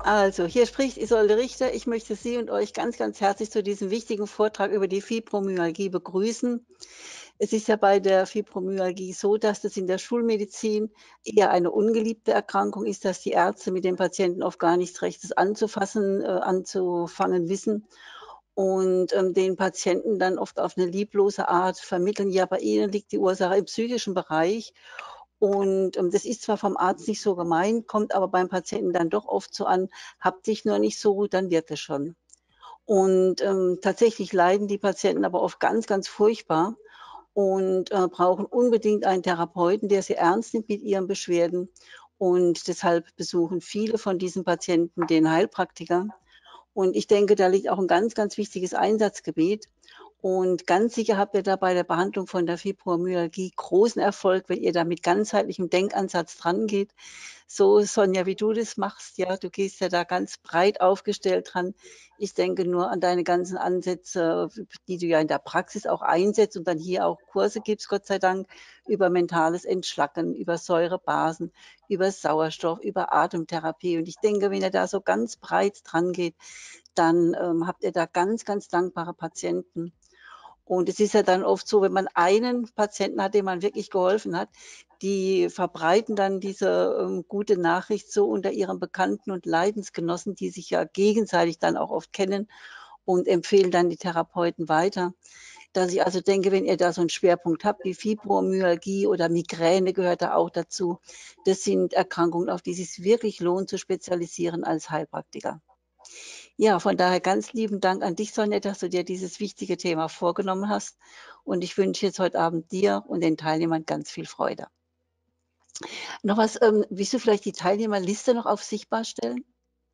Also, hier spricht Isolde Richter. Ich möchte Sie und euch ganz, ganz herzlich zu diesem wichtigen Vortrag über die Fibromyalgie begrüßen. Es ist ja bei der Fibromyalgie so, dass das in der Schulmedizin eher eine ungeliebte Erkrankung ist, dass die Ärzte mit den Patienten oft gar nichts Rechtes anzufangen wissen und, den Patienten dann oft auf eine lieblose Art vermitteln: „Ja, bei Ihnen liegt die Ursache im psychischen Bereich.“ Und, das ist zwar vom Arzt nicht so gemeint, kommt aber beim Patienten dann doch oft so an: „Hab dich nur nicht so, dann wird es schon.“ Und, tatsächlich leiden die Patienten aber oft ganz, ganz furchtbar und, brauchen unbedingt einen Therapeuten, der sie ernst nimmt mit ihren Beschwerden. Und deshalb besuchen viele von diesen Patienten den Heilpraktiker. Und ich denke, da liegt auch ein ganz, ganz wichtiges Einsatzgebiet. Und ganz sicher habt ihr da bei der Behandlung von der Fibromyalgie großen Erfolg, wenn ihr da mit ganzheitlichem Denkansatz drangeht. So, Sonja, wie du das machst, ja, du gehst ja da ganz breit aufgestellt dran. Ich denke nur an deine ganzen Ansätze, die du ja in der Praxis auch einsetzt und dann hier auch Kurse gibst, Gott sei Dank, über mentales Entschlacken, über Säurebasen, über Sauerstoff, über Atemtherapie. Und ich denke, wenn ihr da so ganz breit dran geht, dann, habt ihr da ganz, ganz dankbare Patienten. Und es ist ja dann oft so, wenn man einen Patienten hat, dem man wirklich geholfen hat, die verbreiten dann diese, gute Nachricht so unter ihren Bekannten und Leidensgenossen, die sich ja gegenseitig dann auch oft kennen und empfehlen dann die Therapeuten weiter. Dass ich also denke, wenn ihr da so einen Schwerpunkt habt, wie Fibromyalgie oder Migräne gehört da auch dazu. Das sind Erkrankungen, auf die es sich wirklich lohnt, zu spezialisieren als Heilpraktiker. Ja, von daher ganz lieben Dank an dich, Sonja, dass du dir dieses wichtige Thema vorgenommen hast. Und ich wünsche jetzt heute Abend dir und den Teilnehmern ganz viel Freude. Noch was, willst du vielleicht die Teilnehmerliste noch auf sichtbar stellen?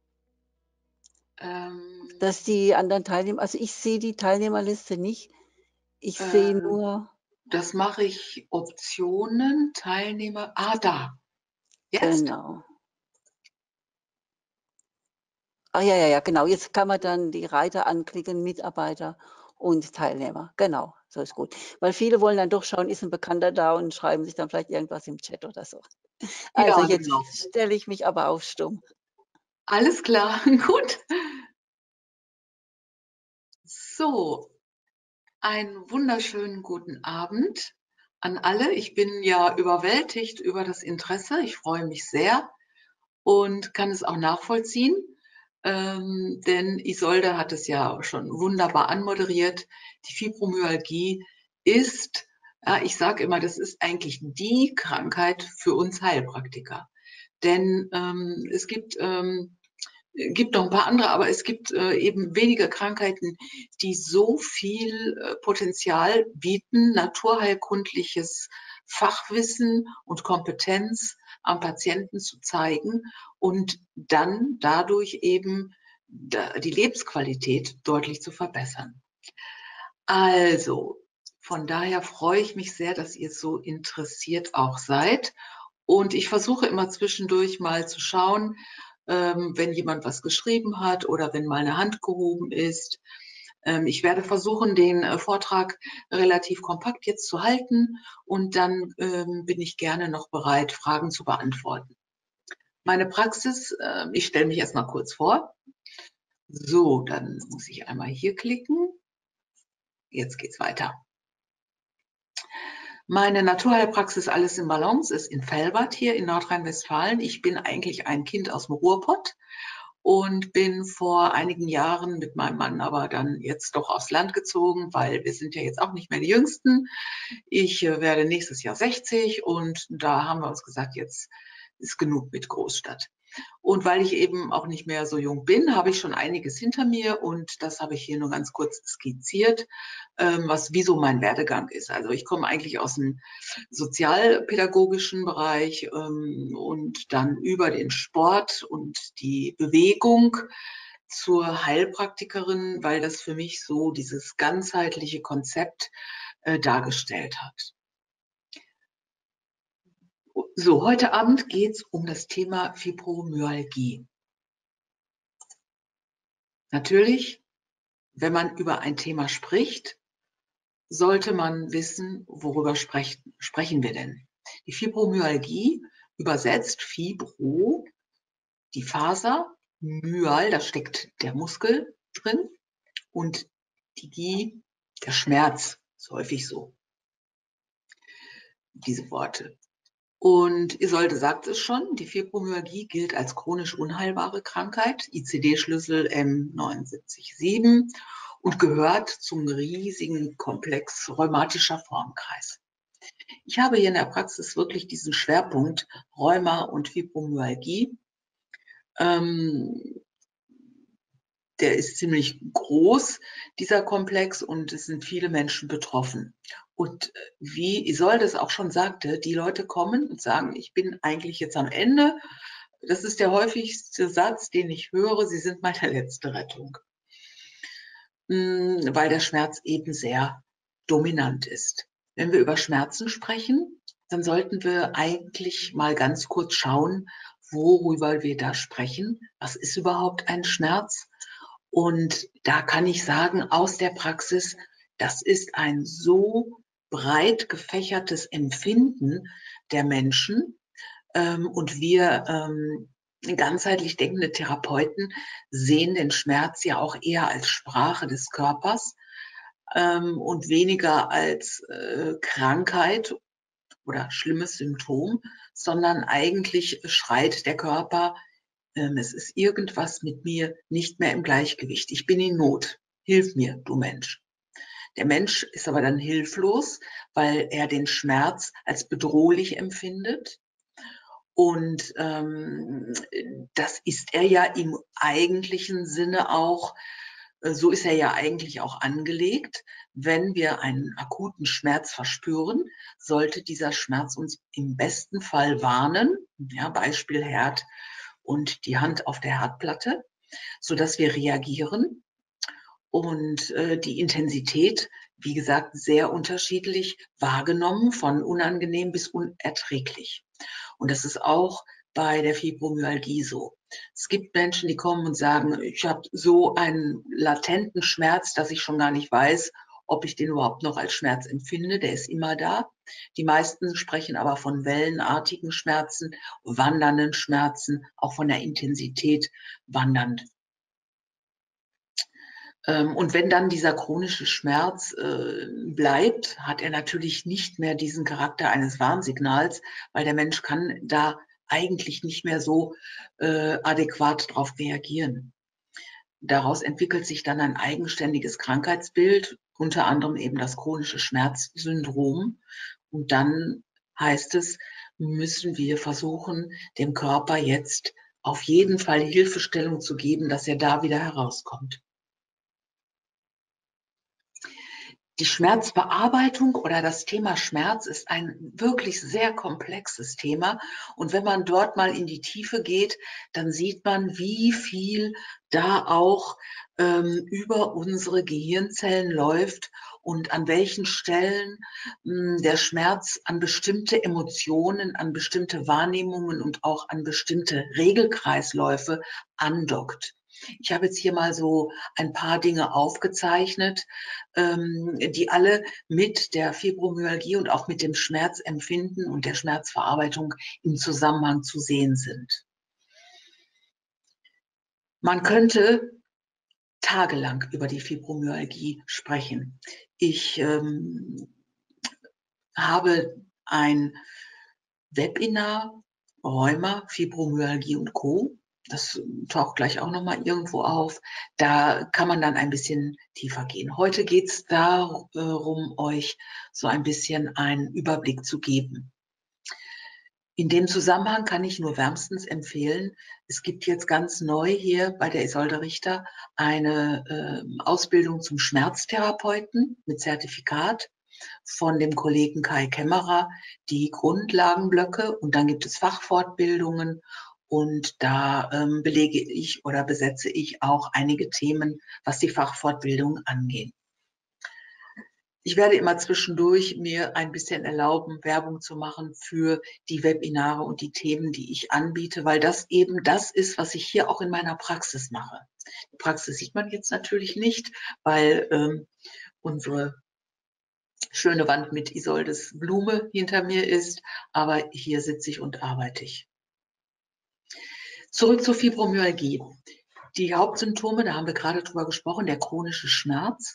Ähm, Dass die anderen Teilnehmer, also ich sehe die Teilnehmerliste nicht. Ich sehe äh, nur, Das mache ich Optionen, Teilnehmer. Da. Jetzt? genau. Ah, ja, ja, ja, genau. Jetzt kann man dann die Reiter anklicken, Mitarbeiter und Teilnehmer. Genau, so ist gut. Weil viele wollen dann doch schauen, ist ein Bekannter da und schreiben sich dann vielleicht irgendwas im Chat oder so. Also, Ja, jetzt genau. stelle ich mich aber auf stumm. Alles klar, gut. So, einen wunderschönen guten Abend an alle. Ich bin ja überwältigt über das Interesse. Ich freue mich sehr und kann es auch nachvollziehen, denn Isolde hat es ja schon wunderbar anmoderiert. Die Fibromyalgie ist, ja, ich sage immer, das ist eigentlich die Krankheit für uns Heilpraktiker. Denn gibt noch ein paar andere, aber es gibt eben wenige Krankheiten, die so viel Potenzial bieten, naturheilkundliches Fachwissen und Kompetenz am Patienten zu zeigen und dann dadurch eben die Lebensqualität deutlich zu verbessern. Also, von daher freue ich mich sehr, dass ihr so interessiert auch seid. Und ich versuche immer zwischendurch mal zu schauen, wenn jemand was geschrieben hat oder wenn mal eine Hand gehoben ist. Ich werde versuchen, den Vortrag relativ kompakt jetzt zu halten und dann bin ich gerne noch bereit, Fragen zu beantworten. Meine Praxis, ich stelle mich erst mal kurz vor. So, dann muss ich einmal hier klicken. Jetzt geht's weiter. Meine Naturheilpraxis Alles in Balance ist in Velbert hier in Nordrhein-Westfalen. Ich bin eigentlich ein Kind aus dem Ruhrpott und bin vor einigen Jahren mit meinem Mann aber dann jetzt doch aufs Land gezogen, weil wir sind ja jetzt auch nicht mehr die Jüngsten. Ich werde nächstes Jahr 60 und da haben wir uns gesagt, jetzt ist genug mit Großstadt. Und weil ich eben auch nicht mehr so jung bin, habe ich schon einiges hinter mir und das habe ich hier nur ganz kurz skizziert, wieso mein Werdegang ist. Also ich komme eigentlich aus dem sozialpädagogischen Bereich und dann über den Sport und die Bewegung zur Heilpraktikerin, weil das für mich so dieses ganzheitliche Konzept dargestellt hat. So, heute Abend geht es um das Thema Fibromyalgie. Natürlich, wenn man über ein Thema spricht, sollte man wissen, worüber sprechen wir denn. Die Fibromyalgie, übersetzt Fibro, die Faser, Myal, da steckt der Muskel drin, und die Gi, der Schmerz, ist häufig so, diese Worte. Und Isolde sagt es schon, die Fibromyalgie gilt als chronisch unheilbare Krankheit, ICD-Schlüssel M797, und gehört zum riesigen Komplex rheumatischer Formkreis. Ich habe hier in der Praxis wirklich diesen Schwerpunkt Rheuma und Fibromyalgie. Der ist ziemlich groß, dieser Komplex, und es sind viele Menschen betroffen. Und wie Isolde es auch schon sagte, die Leute kommen und sagen, ich bin eigentlich jetzt am Ende. Das ist der häufigste Satz, den ich höre, Sie sind meine letzte Rettung. Weil der Schmerz eben sehr dominant ist. Wenn wir über Schmerzen sprechen, dann sollten wir eigentlich mal ganz kurz schauen, worüber wir da sprechen. Was ist überhaupt ein Schmerz? Und da kann ich sagen, aus der Praxis, das ist ein so breit gefächertes Empfinden der Menschen. Und wir ganzheitlich denkende Therapeuten sehen den Schmerz ja auch eher als Sprache des Körpers und weniger als Krankheit oder schlimmes Symptom, sondern eigentlich schreit der Körper, es ist irgendwas mit mir nicht mehr im Gleichgewicht. Ich bin in Not. Hilf mir, du Mensch. Der Mensch ist aber dann hilflos, weil er den Schmerz als bedrohlich empfindet. Und das ist er ja im eigentlichen Sinne auch, so ist er ja eigentlich auch angelegt. Wenn wir einen akuten Schmerz verspüren, sollte dieser Schmerz uns im besten Fall warnen, ja, Beispiel Herd und die Hand auf der Herdplatte, sodass wir reagieren. Und die Intensität, wie gesagt, sehr unterschiedlich wahrgenommen, von unangenehm bis unerträglich. Und das ist auch bei der Fibromyalgie so. Es gibt Menschen, die kommen und sagen, ich habe so einen latenten Schmerz, dass ich schon gar nicht weiß, ob ich den überhaupt noch als Schmerz empfinde. Der ist immer da. Die meisten sprechen aber von wellenartigen Schmerzen, wandernden Schmerzen, auch von der Intensität wandernd. Und wenn dann dieser chronische Schmerz bleibt, hat er natürlich nicht mehr diesen Charakter eines Warnsignals, weil der Mensch kann da eigentlich nicht mehr so adäquat darauf reagieren. Daraus entwickelt sich dann ein eigenständiges Krankheitsbild, unter anderem eben das chronische Schmerzsyndrom. Und dann heißt es, müssen wir versuchen, dem Körper jetzt auf jeden Fall Hilfestellung zu geben, dass er da wieder herauskommt. Die Schmerzbearbeitung oder das Thema Schmerz ist ein wirklich sehr komplexes Thema. Und wenn man dort mal in die Tiefe geht, dann sieht man, wie viel da auch über unsere Gehirnzellen läuft und an welchen Stellen der Schmerz an bestimmte Emotionen, an bestimmte Wahrnehmungen und auch an bestimmte Regelkreisläufe andockt. Ich habe jetzt hier mal so ein paar Dinge aufgezeichnet, die alle mit der Fibromyalgie und auch mit dem Schmerzempfinden und der Schmerzverarbeitung im Zusammenhang zu sehen sind. Man könnte tagelang über die Fibromyalgie sprechen. Ich habe ein Webinar Rheuma, Fibromyalgie und Co. Das taucht gleich auch nochmal irgendwo auf. Da kann man dann ein bisschen tiefer gehen. Heute geht es darum, euch so ein bisschen einen Überblick zu geben. In dem Zusammenhang kann ich nur wärmstens empfehlen, es gibt jetzt ganz neu hier bei der Isolde Richter eine Ausbildung zum Schmerztherapeuten mit Zertifikat von dem Kollegen Kai Kämmerer, die Grundlagenblöcke, und dann gibt es Fachfortbildungen, und da belege ich oder besetze ich auch einige Themen, was die Fachfortbildung angeht. Ich werde immer zwischendurch mir ein bisschen erlauben, Werbung zu machen für die Webinare und die Themen, die ich anbiete, weil das eben das ist, was ich hier auch in meiner Praxis mache. Die Praxis sieht man jetzt natürlich nicht, weil unsere schöne Wand mit Isoldes Blume hinter mir ist, aber hier sitze ich und arbeite ich. Zurück zur Fibromyalgie. Die Hauptsymptome, da haben wir gerade drüber gesprochen, der chronische Schmerz.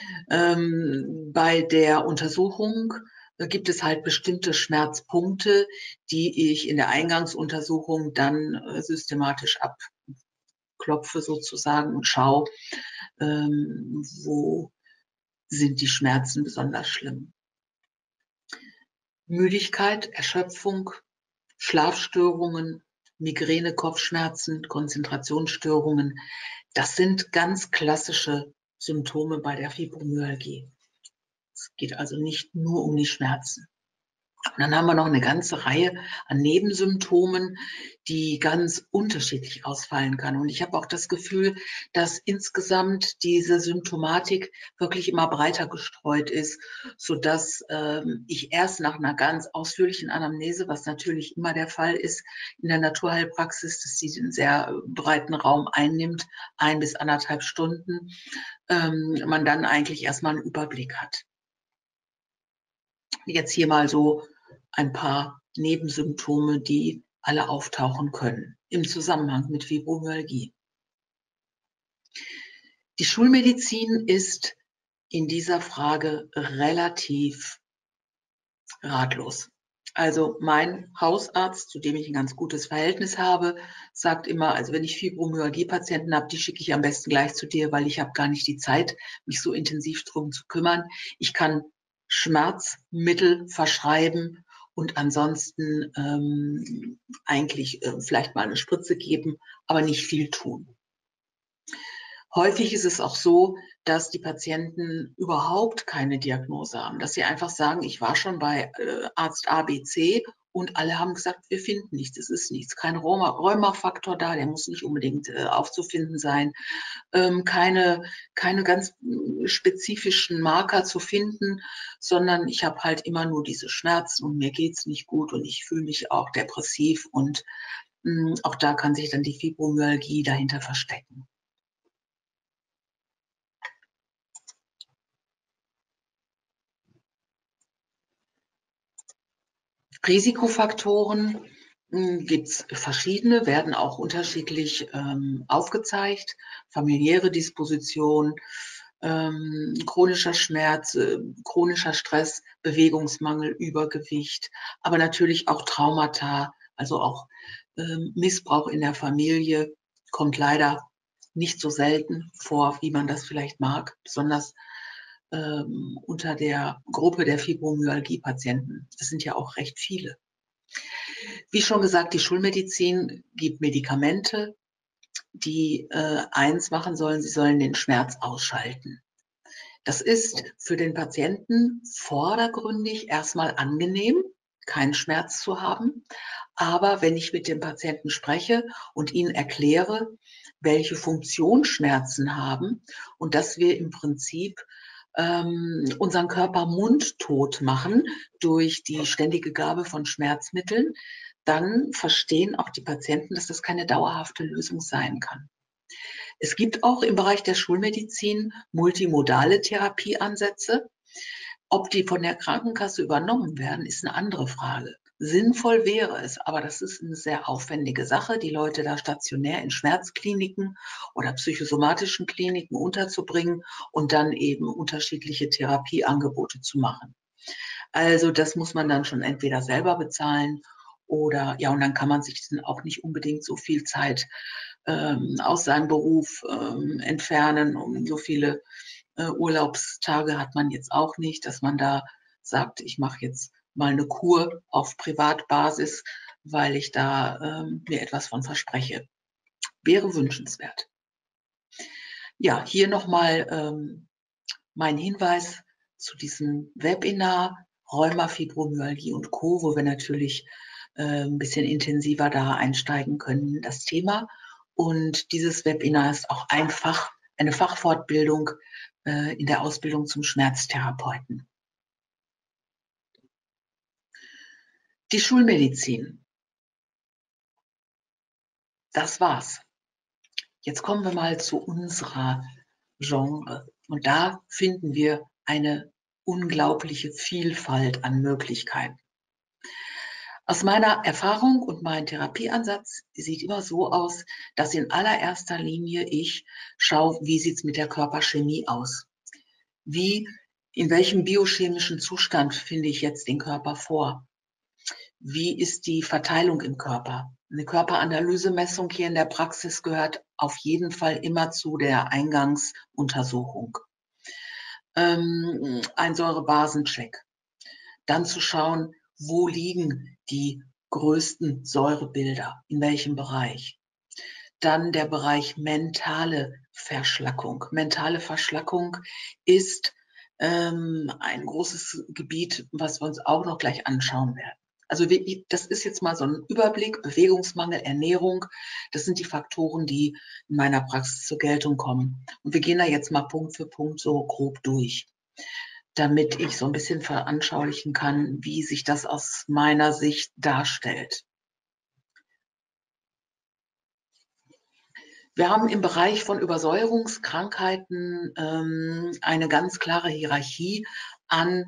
Bei der Untersuchung gibt es halt bestimmte Schmerzpunkte, die ich in der Eingangsuntersuchung dann systematisch abklopfe sozusagen und schaue, wo sind die Schmerzen besonders schlimm. Müdigkeit, Erschöpfung, Schlafstörungen, Migräne, Kopfschmerzen, Konzentrationsstörungen, das sind ganz klassische Symptome bei der Fibromyalgie. Es geht also nicht nur um die Schmerzen. Und dann haben wir noch eine ganze Reihe an Nebensymptomen, die ganz unterschiedlich ausfallen kann. Und ich habe auch das Gefühl, dass insgesamt diese Symptomatik wirklich immer breiter gestreut ist, sodass ich erst nach einer ganz ausführlichen Anamnese, was natürlich immer der Fall ist in der Naturheilpraxis, dass sie einen sehr breiten Raum einnimmt, 1 bis 1,5 Stunden, man dann eigentlich erstmal einen Überblick hat. Jetzt hier mal so ein paar Nebensymptome, die alle auftauchen können im Zusammenhang mit Fibromyalgie. Die Schulmedizin ist in dieser Frage relativ ratlos. Also mein Hausarzt, zu dem ich ein ganz gutes Verhältnis habe, sagt immer, also wenn ich Fibromyalgie-Patienten habe, die schicke ich am besten gleich zu dir, weil ich habe gar nicht die Zeit, mich so intensiv drum zu kümmern. Ich kann Schmerzmittel verschreiben und ansonsten eigentlich vielleicht mal eine Spritze geben, aber nicht viel tun. Häufig ist es auch so, dass die Patienten überhaupt keine Diagnose haben, dass sie einfach sagen, ich war schon bei Arzt A, B, C und alle haben gesagt, wir finden nichts, es ist nichts. Kein Rheumafaktor da, der muss nicht unbedingt aufzufinden sein. Keine ganz spezifischen Marker zu finden, sondern ich habe halt immer nur diese Schmerzen und mir geht's nicht gut und ich fühle mich auch depressiv und auch da kann sich dann die Fibromyalgie dahinter verstecken. Risikofaktoren gibt es verschiedene, werden auch unterschiedlich aufgezeigt. Familiäre Disposition, chronischer Schmerz, chronischer Stress, Bewegungsmangel, Übergewicht, aber natürlich auch Traumata, also auch Missbrauch in der Familie kommt leider nicht so selten vor, wie man das vielleicht mag, besonders unter der Gruppe der Fibromyalgie-Patienten. Das sind ja auch recht viele. Wie schon gesagt, die Schulmedizin gibt Medikamente, die eins machen sollen, sie sollen den Schmerz ausschalten. Das ist für den Patienten vordergründig erstmal angenehm, keinen Schmerz zu haben. Aber wenn ich mit dem Patienten spreche und ihnen erkläre, welche Funktion Schmerzen haben und dass wir im Prinzip unseren Körper mundtot machen durch die ständige Gabe von Schmerzmitteln, dann verstehen auch die Patienten, dass das keine dauerhafte Lösung sein kann. Es gibt auch im Bereich der Schulmedizin multimodale Therapieansätze. Ob die von der Krankenkasse übernommen werden, ist eine andere Frage. Sinnvoll wäre es, aber das ist eine sehr aufwendige Sache, die Leute da stationär in Schmerzkliniken oder psychosomatischen Kliniken unterzubringen und dann eben unterschiedliche Therapieangebote zu machen. Also das muss man dann schon entweder selber bezahlen oder ja, und dann kann man sich dann auch nicht unbedingt so viel Zeit aus seinem Beruf entfernen. Um so viele Urlaubstage hat man jetzt auch nicht, dass man da sagt, ich mache jetzt mal eine Kur auf Privatbasis, weil ich da mir etwas von verspreche. Wäre wünschenswert. Ja, hier nochmal mein Hinweis zu diesem Webinar Rheuma, Fibromyalgie und Co., wo wir natürlich ein bisschen intensiver da einsteigen können in das Thema. Und dieses Webinar ist auch einfach eine Fachfortbildung in der Ausbildung zum Schmerztherapeuten. Die Schulmedizin. Das war's. Jetzt kommen wir mal zu unserer Genre. Und da finden wir eine unglaubliche Vielfalt an Möglichkeiten. Aus meiner Erfahrung und mein Therapieansatz sieht immer so aus, dass in allererster Linie ich schaue, wie sieht es mit der Körperchemie aus? In welchem biochemischen Zustand finde ich jetzt den Körper vor? Wie ist die Verteilung im Körper? Eine Körperanalysemessung hier in der Praxis gehört auf jeden Fall immer zu der Eingangsuntersuchung. Ein Säurebasencheck. Dann zu schauen, wo liegen die größten Säurebilder, in welchem Bereich. Dann der Bereich mentale Verschlackung. Mentale Verschlackung ist ein großes Gebiet, was wir uns auch noch gleich anschauen werden. Also das ist jetzt mal so ein Überblick: Bewegungsmangel, Ernährung. Das sind die Faktoren, die in meiner Praxis zur Geltung kommen. Und wir gehen da jetzt mal Punkt für Punkt so grob durch, damit ich so ein bisschen veranschaulichen kann, wie sich das aus meiner Sicht darstellt. Wir haben im Bereich von Übersäuerungskrankheiten eine ganz klare Hierarchie an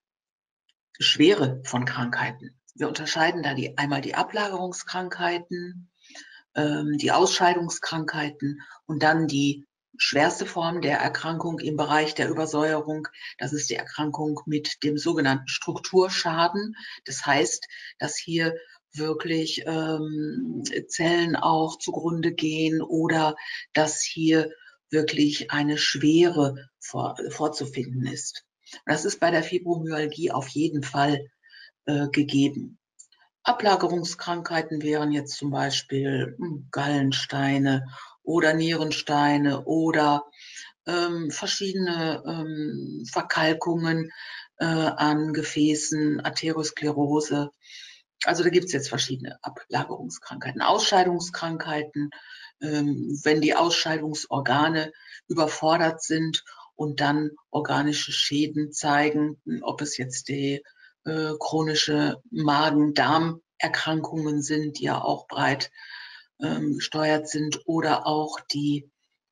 Schwere von Krankheiten. Wir unterscheiden da einmal die Ablagerungskrankheiten, die Ausscheidungskrankheiten und dann die schwerste Form der Erkrankung im Bereich der Übersäuerung. Das ist die Erkrankung mit dem sogenannten Strukturschaden. Das heißt, dass hier wirklich Zellen auch zugrunde gehen oder dass hier wirklich eine Schwere vorzufinden ist. Das ist bei der Fibromyalgie auf jeden Fall gegeben. Ablagerungskrankheiten wären jetzt zum Beispiel Gallensteine oder Nierensteine oder verschiedene Verkalkungen an Gefäßen, Arteriosklerose. Also da gibt es jetzt verschiedene Ablagerungskrankheiten. Ausscheidungskrankheiten, wenn die Ausscheidungsorgane überfordert sind und dann organische Schäden zeigen, ob es jetzt die chronische Magen-Darm-Erkrankungen sind, die ja auch breit gesteuert sind, oder auch die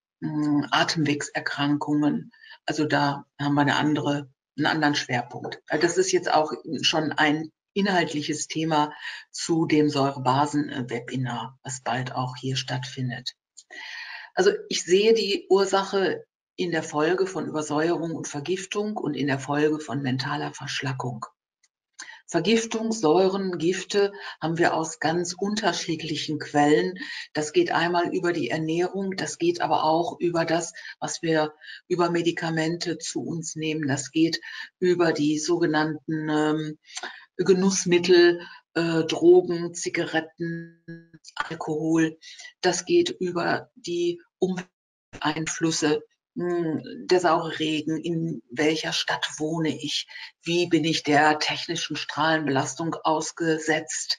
Atemwegserkrankungen. Also da haben wir einen anderen Schwerpunkt. Das ist jetzt auch schon ein inhaltliches Thema zu dem Säurebasen-Webinar, was bald auch hier stattfindet. Also ich sehe die Ursache in der Folge von Übersäuerung und Vergiftung und in der Folge von mentaler Verschlackung. Vergiftung, Säuren, Gifte haben wir aus ganz unterschiedlichen Quellen. Das geht einmal über die Ernährung, das geht aber auch über das, was wir über Medikamente zu uns nehmen. Das geht über die sogenannten Genussmittel, Drogen, Zigaretten, Alkohol. Das geht über die Umwelteinflüsse, der saure Regen, in welcher Stadt wohne ich, wie bin ich der technischen Strahlenbelastung ausgesetzt,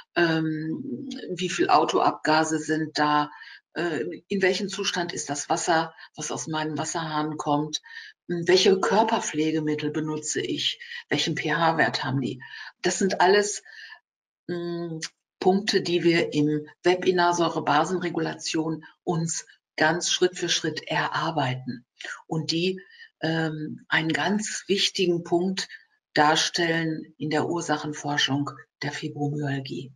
wie viel Autoabgase sind da, in welchem Zustand ist das Wasser, was aus meinem Wasserhahn kommt, welche Körperpflegemittel benutze ich, welchen pH-Wert haben die. Das sind alles Punkte, die wir im Webinar Säurebasenregulation uns ganz Schritt für Schritt erarbeiten und die einen ganz wichtigen Punkt darstellen in der Ursachenforschung der Fibromyalgie.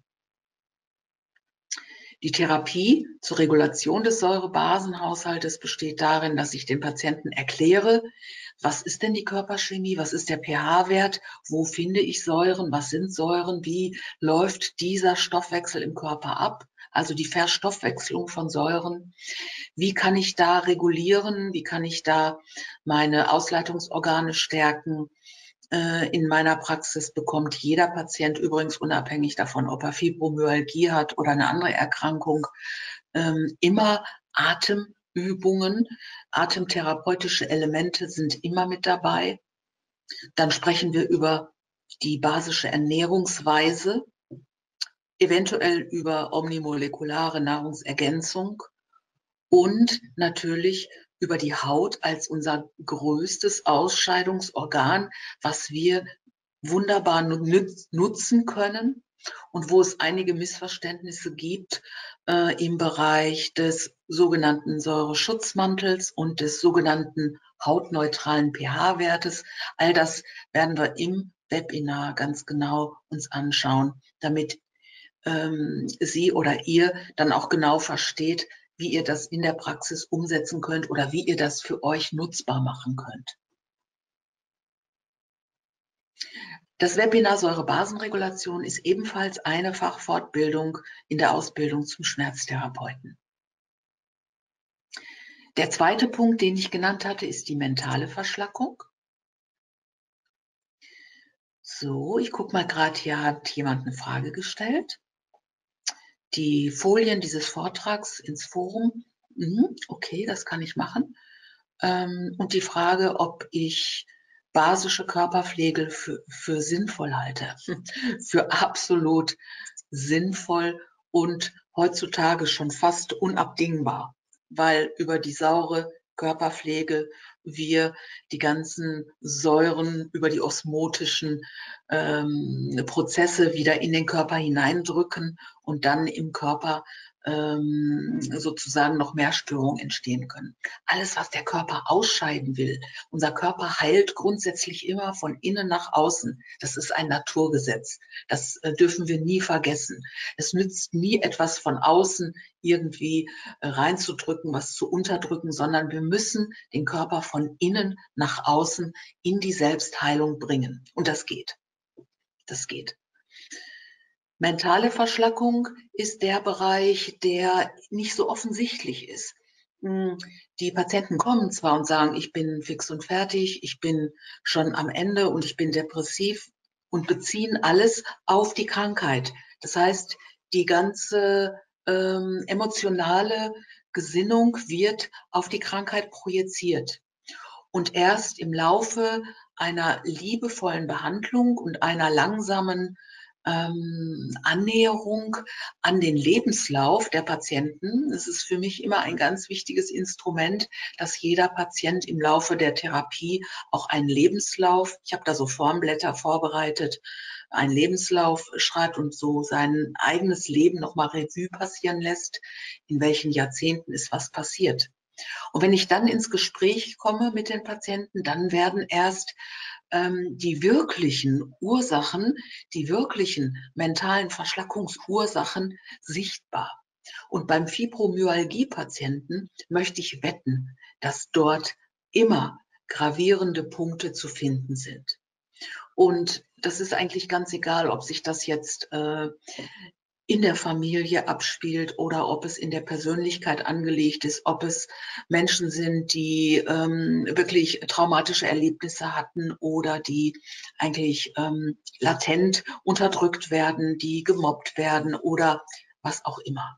Die Therapie zur Regulation des Säurebasenhaushaltes besteht darin, dass ich dem Patienten erkläre, was ist denn die Körperchemie, was ist der pH-Wert, wo finde ich Säuren, was sind Säuren, wie läuft dieser Stoffwechsel im Körper ab, also die Verstoffwechslung von Säuren. Wie kann ich da regulieren, wie kann ich da meine Ausleitungsorgane stärken? In meiner Praxis bekommt jeder Patient, übrigens unabhängig davon, ob er Fibromyalgie hat oder eine andere Erkrankung, immer Atemübungen. Atemtherapeutische Elemente sind immer mit dabei. Dann sprechen wir über die basische Ernährungsweise, eventuell über omnimolekulare Nahrungsergänzung und natürlich über die Haut als unser größtes Ausscheidungsorgan, was wir wunderbar nutzen können und wo es einige Missverständnisse gibt im Bereich des sogenannten Säureschutzmantels und des sogenannten hautneutralen pH-Wertes. All das werden wir im Webinar ganz genau uns anschauen, damit Sie oder ihr dann auch genau versteht, wie ihr das in der Praxis umsetzen könnt oder wie ihr das für euch nutzbar machen könnt. Das Webinar Säurebasenregulation ist ebenfalls eine Fachfortbildung in der Ausbildung zum Schmerztherapeuten. Der zweite Punkt, den ich genannt hatte, ist die mentale Verschlackung. So, ich gucke mal gerade, hier hat jemand eine Frage gestellt. Die Folien dieses Vortrags ins Forum. Okay, das kann ich machen. Und die Frage, ob ich basische Körperpflege für sinnvoll halte. Für absolut sinnvoll und heutzutage schon fast unabdingbar, weil über die saure Körperpflege wir die ganzen Säuren über die osmotischen Prozesse wieder in den Körper hineindrücken und dann im Körper sozusagen noch mehr Störungen entstehen können. Alles, was der Körper ausscheiden will, unser Körper heilt grundsätzlich immer von innen nach außen. Das ist ein Naturgesetz. Das dürfen wir nie vergessen. Es nützt nie etwas von außen irgendwie reinzudrücken, was zu unterdrücken, sondern wir müssen den Körper von innen nach außen in die Selbstheilung bringen. Und das geht. Das geht. Mentale Verschlackung ist der Bereich, der nicht so offensichtlich ist. Die Patienten kommen zwar und sagen, ich bin fix und fertig, ich bin schon am Ende und ich bin depressiv und beziehen alles auf die Krankheit. Das heißt, die ganze emotionale Gesinnung wird auf die Krankheit projiziert. Und erst im Laufe einer liebevollen Behandlung und einer langsamen Annäherung an den Lebenslauf der Patienten. Es ist für mich immer ein ganz wichtiges Instrument, dass jeder Patient im Laufe der Therapie auch einen Lebenslauf, ich habe da so Formblätter vorbereitet, einen Lebenslauf schreibt und so sein eigenes Leben nochmal Revue passieren lässt, in welchen Jahrzehnten ist was passiert. Und wenn ich dann ins Gespräch komme mit den Patienten, dann werden erst die wirklichen Ursachen, die wirklichen mentalen Verschlackungsursachen sichtbar. Und beim Fibromyalgie-Patienten möchte ich wetten, dass dort immer gravierende Punkte zu finden sind. Und das ist eigentlich ganz egal, ob sich das jetzt in der Familie abspielt oder ob es in der Persönlichkeit angelegt ist, ob es Menschen sind, die wirklich traumatische Erlebnisse hatten oder die eigentlich latent unterdrückt werden, die gemobbt werden oder was auch immer.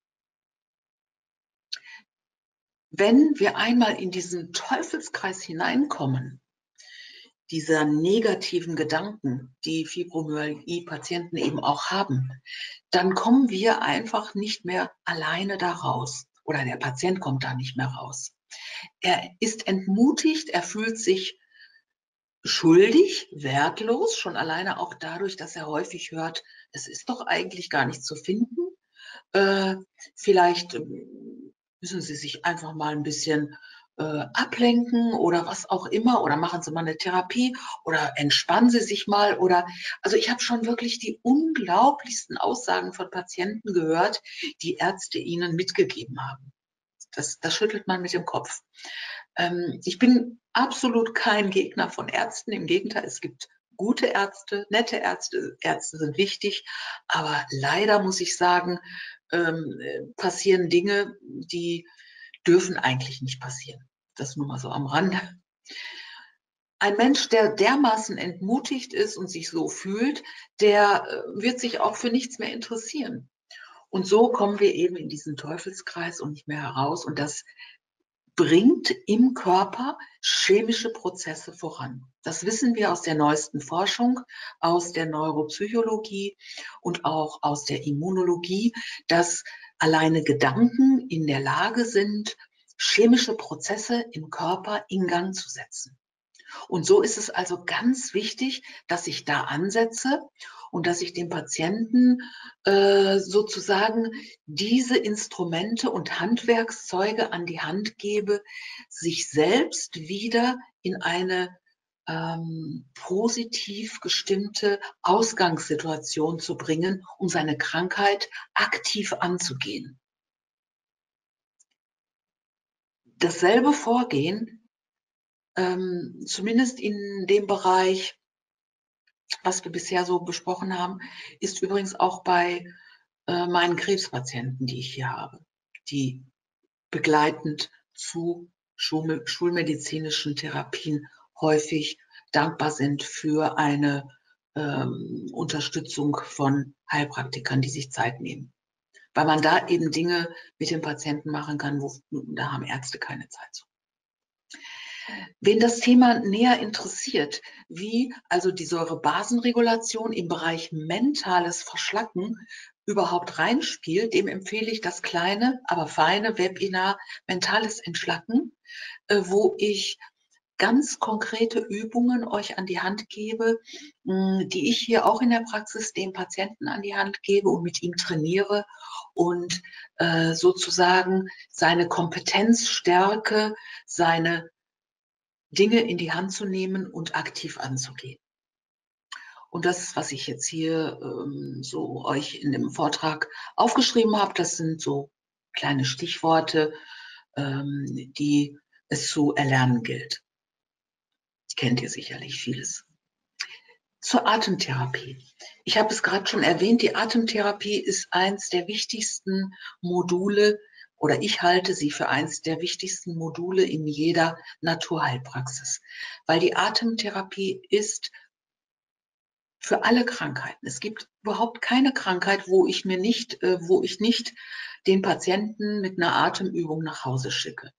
Wenn wir einmal in diesen Teufelskreis hineinkommen, dieser negativen Gedanken, die Fibromyalgie-Patienten eben auch haben, dann kommen wir einfach nicht mehr alleine da raus. Oder der Patient kommt da nicht mehr raus. Er ist entmutigt, er fühlt sich schuldig, wertlos, schon alleine auch dadurch, dass er häufig hört, es ist doch eigentlich gar nicht zu finden. Vielleicht müssen Sie sich einfach mal ein bisschen ablenken oder was auch immer oder machen Sie mal eine Therapie oder entspannen Sie sich mal oder also ich habe schon wirklich die unglaublichsten Aussagen von Patienten gehört, die Ärzte ihnen mitgegeben haben. Das schüttelt man mit dem Kopf. Ich bin absolut kein Gegner von Ärzten, im Gegenteil, es gibt gute Ärzte, nette Ärzte, Ärzte sind wichtig, aber leider muss ich sagen, passieren Dinge, die dürfen eigentlich nicht passieren. Das nur mal so am Rande. Ein Mensch, der dermaßen entmutigt ist und sich so fühlt, der wird sich auch für nichts mehr interessieren. Und so kommen wir eben in diesen Teufelskreis und nicht mehr heraus. Und das bringt im Körper chemische Prozesse voran. Das wissen wir aus der neuesten Forschung, aus der Neuropsychologie und auch aus der Immunologie, dass alleine Gedanken in der Lage sind, chemische Prozesse im Körper in Gang zu setzen. Und so ist es also ganz wichtig, dass ich da ansetze und dass ich dem Patienten sozusagen diese Instrumente und Handwerkszeuge an die Hand gebe, sich selbst wieder in eine positiv gestimmte Ausgangssituation zu bringen, um seine Krankheit aktiv anzugehen. Dasselbe Vorgehen, zumindest in dem Bereich, was wir bisher so besprochen haben, ist übrigens auch bei meinen Krebspatienten, die ich hier habe, die begleitend zu schulmedizinischen Therapien häufig dankbar sind für eine Unterstützung von Heilpraktikern, die sich Zeit nehmen. Weil man da eben Dinge mit dem Patienten machen kann, da haben Ärzte keine Zeit zu. Wen das Thema näher interessiert, wie also die Säurebasenregulation im Bereich mentales Verschlacken überhaupt reinspielt, dem empfehle ich das kleine, aber feine Webinar Mentales Entschlacken, wo ich ganz konkrete Übungen euch an die Hand gebe, die ich hier auch in der Praxis dem Patienten an die Hand gebe und mit ihm trainiere und sozusagen seine Kompetenz stärke, seine Dinge in die Hand zu nehmen und aktiv anzugehen. Und das, was ich jetzt hier so euch in dem Vortrag aufgeschrieben habe, das sind so kleine Stichworte, die es zu erlernen gilt. Kennt ihr sicherlich vieles. Zur Atemtherapie. Ich habe es gerade schon erwähnt, die Atemtherapie ist eins der wichtigsten Module, oder ich halte sie für eins der wichtigsten Module in jeder Naturheilpraxis, weil die Atemtherapie ist für alle Krankheiten. Es gibt überhaupt keine Krankheit, wo ich nicht den Patienten mit einer Atemübung nach Hause schicke.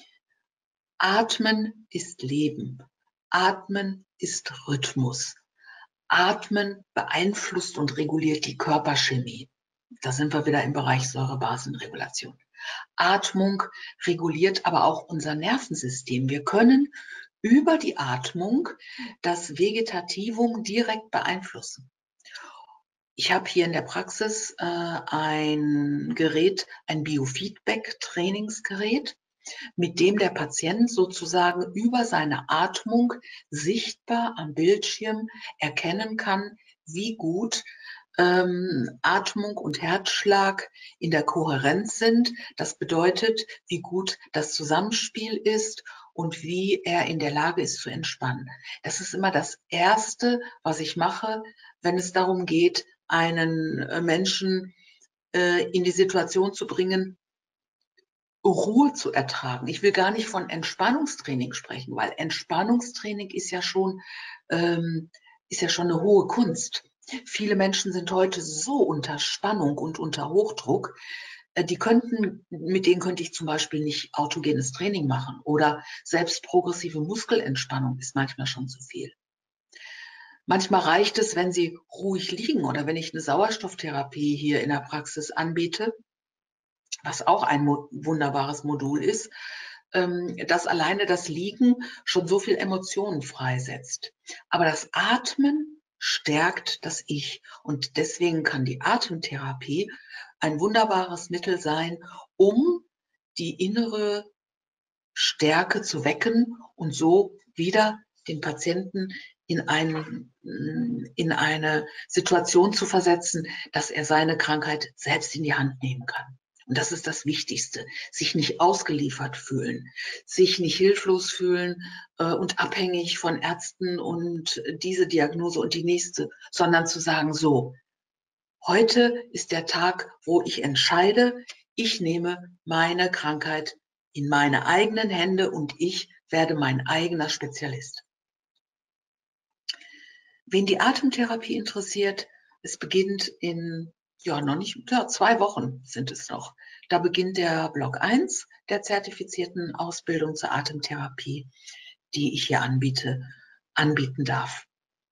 Atmen ist Leben. Atmen ist Rhythmus. Atmen beeinflusst und reguliert die Körperchemie. Da sind wir wieder im Bereich Säurebasenregulation. Atmung reguliert aber auch unser Nervensystem. Wir können über die Atmung das Vegetativum direkt beeinflussen. Ich habe hier in der Praxis ein Gerät, ein Biofeedback-Trainingsgerät, mit dem der Patient sozusagen über seine Atmung sichtbar am Bildschirm erkennen kann, wie gut Atmung und Herzschlag in der Kohärenz sind. Das bedeutet, wie gut das Zusammenspiel ist und wie er in der Lage ist zu entspannen. Das ist immer das Erste, was ich mache, wenn es darum geht, einen Menschen in die Situation zu bringen, Ruhe zu ertragen. Ich will gar nicht von Entspannungstraining sprechen, weil Entspannungstraining ist ja schon eine hohe Kunst. Viele Menschen sind heute so unter Spannung und unter Hochdruck, mit denen könnte ich zum Beispiel nicht autogenes Training machen oder selbst progressive Muskelentspannung ist manchmal schon zu viel. Manchmal reicht es, wenn sie ruhig liegen oder wenn ich eine Sauerstofftherapie hier in der Praxis anbiete, was auch ein wunderbares Modul ist, dass alleine das Liegen schon so viel Emotionen freisetzt. Aber das Atmen stärkt das Ich. Und deswegen kann die Atemtherapie ein wunderbares Mittel sein, um die innere Stärke zu wecken und so wieder den Patienten in eine Situation zu versetzen, dass er seine Krankheit selbst in die Hand nehmen kann. Und das ist das Wichtigste, sich nicht ausgeliefert fühlen, sich nicht hilflos fühlen und abhängig von Ärzten und diese Diagnose und die nächste, sondern zu sagen, so, heute ist der Tag, wo ich entscheide, ich nehme meine Krankheit in meine eigenen Hände und ich werde mein eigener Spezialist. Wen die Atemtherapie interessiert, es beginnt in, noch nicht, 2 Wochen sind es noch. Da beginnt der Block 1 der zertifizierten Ausbildung zur Atemtherapie, die ich hier anbieten darf.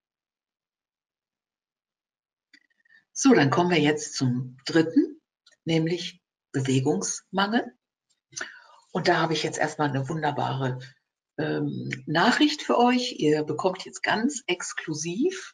So, dann kommen wir jetzt zum 3., nämlich Bewegungsmangel. Und da habe ich jetzt erstmal eine wunderbare Nachricht für euch. Ihr bekommt jetzt ganz exklusiv,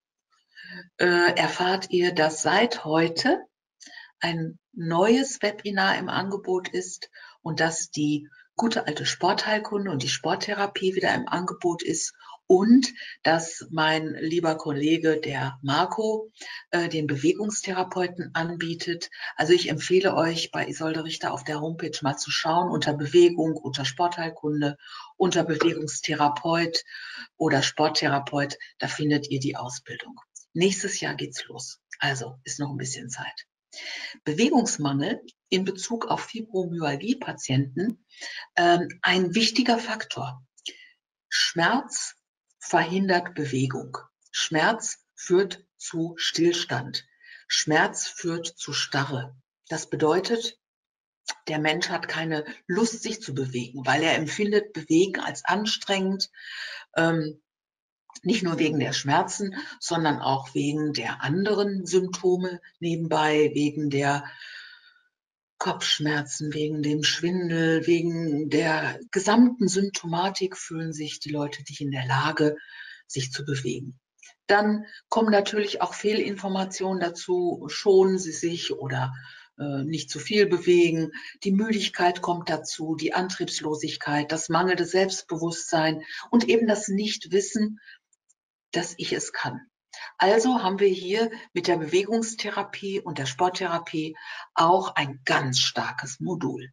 erfahrt ihr, dass seit heute ein neues Webinar im Angebot ist und dass die gute alte Sportheilkunde und die Sporttherapie wieder im Angebot ist und dass mein lieber Kollege, der Marco, den Bewegungstherapeuten anbietet. Also ich empfehle euch, bei Isolde Richter auf der Homepage mal zu schauen, unter Bewegung, unter Sportheilkunde, unter Bewegungstherapeut oder Sporttherapeut, da findet ihr die Ausbildung. Nächstes Jahr geht's los, also ist noch ein bisschen Zeit. Bewegungsmangel in Bezug auf Fibromyalgie-Patienten ein wichtiger Faktor. Schmerz verhindert Bewegung. Schmerz führt zu Stillstand. Schmerz führt zu Starre. Das bedeutet, der Mensch hat keine Lust, sich zu bewegen, weil er empfindet Bewegen als anstrengend, nicht nur wegen der Schmerzen, sondern auch wegen der anderen Symptome nebenbei, wegen der Kopfschmerzen, wegen dem Schwindel, wegen der gesamten Symptomatik fühlen sich die Leute nicht in der Lage, sich zu bewegen. Dann kommen natürlich auch Fehlinformationen dazu, schonen Sie sich oder nicht zu viel bewegen. Die Müdigkeit kommt dazu, die Antriebslosigkeit, das mangelnde Selbstbewusstsein und eben das Nichtwissen, dass ich es kann. Also haben wir hier mit der Bewegungstherapie und der Sporttherapie auch ein ganz starkes Modul.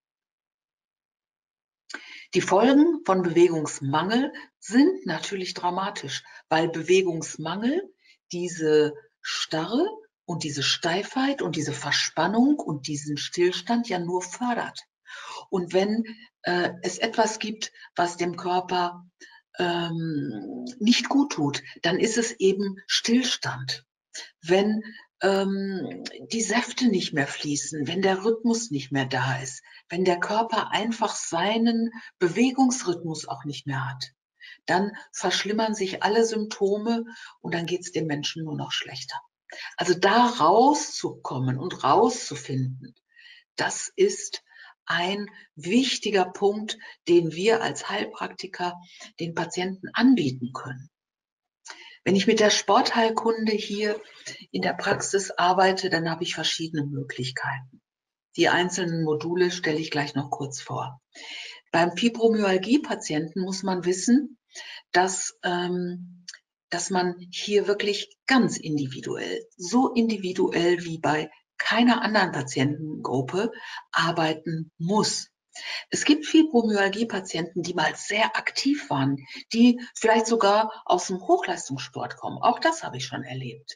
Die Folgen von Bewegungsmangel sind natürlich dramatisch, weil Bewegungsmangel diese Starre und diese Steifheit und diese Verspannung und diesen Stillstand ja nur fördert. Und wenn es etwas gibt, was dem Körper nicht gut tut, dann ist es eben Stillstand. Wenn die Säfte nicht mehr fließen, wenn der Rhythmus nicht mehr da ist, wenn der Körper einfach seinen Bewegungsrhythmus auch nicht mehr hat, dann verschlimmern sich alle Symptome und dann geht es dem Menschen nur noch schlechter. Also da rauszukommen und rauszufinden, das ist ein wichtiger Punkt, den wir als Heilpraktiker den Patienten anbieten können. Wenn ich mit der Sportheilkunde hier in der Praxis arbeite, dann habe ich verschiedene Möglichkeiten. Die einzelnen Module stelle ich gleich noch kurz vor. Beim Fibromyalgie-Patienten muss man wissen, dass man hier wirklich ganz individuell, so individuell wie bei keiner anderen Patientengruppe arbeiten muss. Es gibt Fibromyalgie-Patienten, die mal sehr aktiv waren, die vielleicht sogar aus dem Hochleistungssport kommen. Auch das habe ich schon erlebt.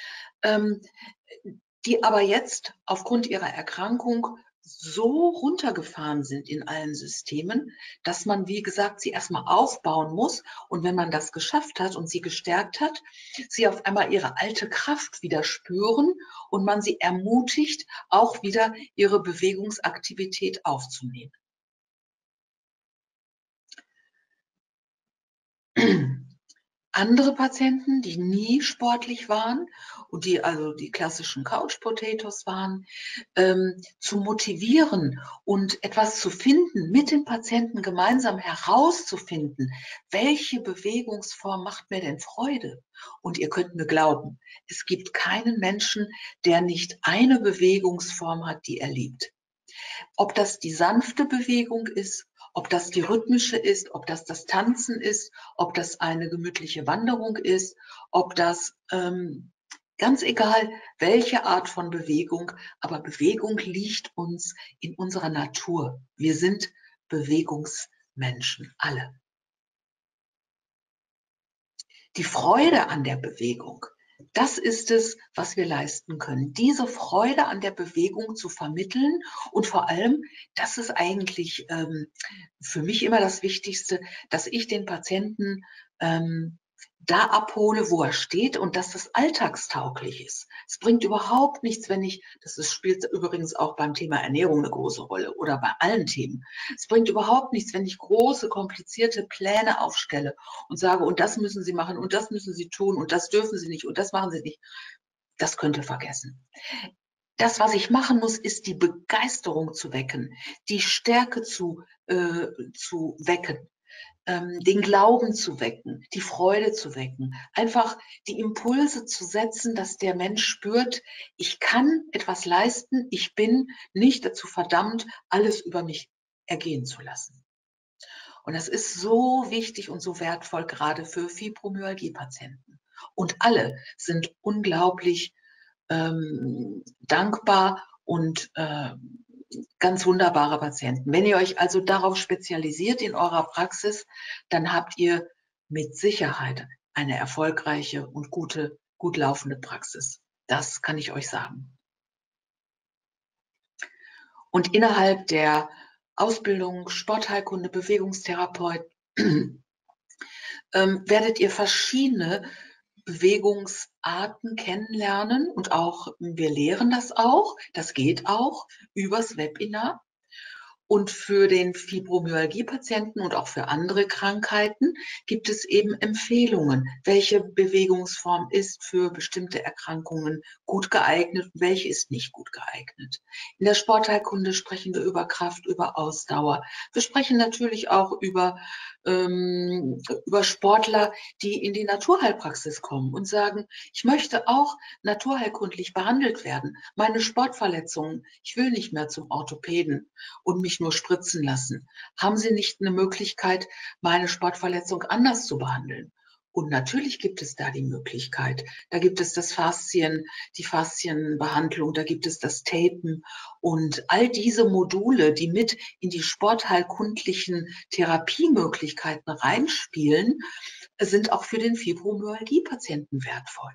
Die aber jetzt aufgrund ihrer Erkrankung so runtergefahren sind in allen Systemen, dass man, wie gesagt, sie erstmal aufbauen muss. Und wenn man das geschafft hat und sie gestärkt hat, sie auf einmal ihre alte Kraft wieder spüren und man sie ermutigt, auch wieder ihre Bewegungsaktivität aufzunehmen. Andere Patienten, die nie sportlich waren und die also die klassischen Couch Potatoes waren, zu motivieren und etwas zu finden, mit den Patienten gemeinsam herauszufinden, welche Bewegungsform macht mir denn Freude? Und ihr könnt mir glauben, es gibt keinen Menschen, der nicht eine Bewegungsform hat, die er liebt. Ob das die sanfte Bewegung ist, ob das die rhythmische ist, ob das das Tanzen ist, ob das eine gemütliche Wanderung ist, ob das ganz egal, welche Art von Bewegung, aber Bewegung liegt uns in unserer Natur. Wir sind Bewegungsmenschen, alle. Die Freude an der Bewegung, das ist es, was wir leisten können. Diese Freude an der Bewegung zu vermitteln und vor allem, das ist eigentlich für mich immer das Wichtigste, dass ich den Patienten da abhole, wo er steht und dass das alltagstauglich ist. Es bringt überhaupt nichts, wenn ich, spielt übrigens auch beim Thema Ernährung eine große Rolle oder bei allen Themen. Es bringt überhaupt nichts, wenn ich große, komplizierte Pläne aufstelle und sage, und das müssen Sie machen und das müssen Sie tun und das dürfen Sie nicht und das machen Sie nicht. Das könnt ihr vergessen. Das, was ich machen muss, ist die Begeisterung zu wecken, die Stärke zu wecken. Den Glauben zu wecken, die Freude zu wecken, einfach die Impulse zu setzen, dass der Mensch spürt, ich kann etwas leisten, ich bin nicht dazu verdammt, alles über mich ergehen zu lassen. Und das ist so wichtig und so wertvoll, gerade für Fibromyalgie-Patienten. Und alle sind unglaublich dankbar und ganz wunderbare Patienten. Wenn ihr euch also darauf spezialisiert in eurer Praxis, dann habt ihr mit Sicherheit eine erfolgreiche und gut laufende Praxis. Das kann ich euch sagen. Und innerhalb der Ausbildung Sportheilkunde, Bewegungstherapeut werdet ihr verschiedene Bewegungsarten kennenlernen und auch, wir lehren das auch, das geht auch übers Webinar. Und für den Fibromyalgie-Patienten und auch für andere Krankheiten gibt es eben Empfehlungen, welche Bewegungsform ist für bestimmte Erkrankungen gut geeignet und welche ist nicht gut geeignet. In der Sportheilkunde sprechen wir über Kraft, über Ausdauer. Wir sprechen natürlich auch über Sportler, die in die Naturheilpraxis kommen und sagen, ich möchte auch naturheilkundlich behandelt werden. Meine Sportverletzungen, ich will nicht mehr zum Orthopäden und mich nur spritzen lassen. Haben Sie nicht eine Möglichkeit, meine Sportverletzung anders zu behandeln? Und natürlich gibt es da die Möglichkeit. Da gibt es die Faszienbehandlung, da gibt es das Tapen und all diese Module, die mit in die sportheilkundlichen Therapiemöglichkeiten reinspielen, sind auch für den Fibromyalgie-Patienten wertvoll.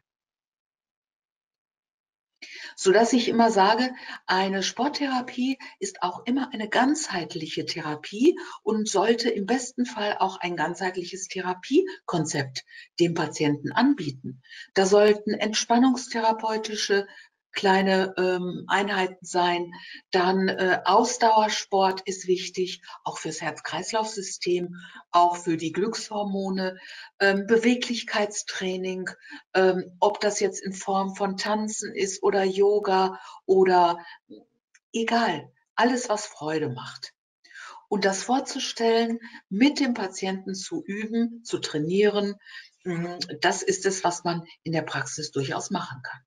Sodass ich immer sage, eine Sporttherapie ist auch immer eine ganzheitliche Therapie und sollte im besten Fall auch ein ganzheitliches Therapiekonzept dem Patienten anbieten. Da sollten entspannungstherapeutische kleine Einheiten sein. Dann Ausdauersport ist wichtig, auch fürs Herz-Kreislauf-System, auch für die Glückshormone, Beweglichkeitstraining, ob das jetzt in Form von Tanzen ist oder Yoga oder egal, alles, was Freude macht. Und das vorzustellen, mit dem Patienten zu üben, zu trainieren, das ist es, was man in der Praxis durchaus machen kann.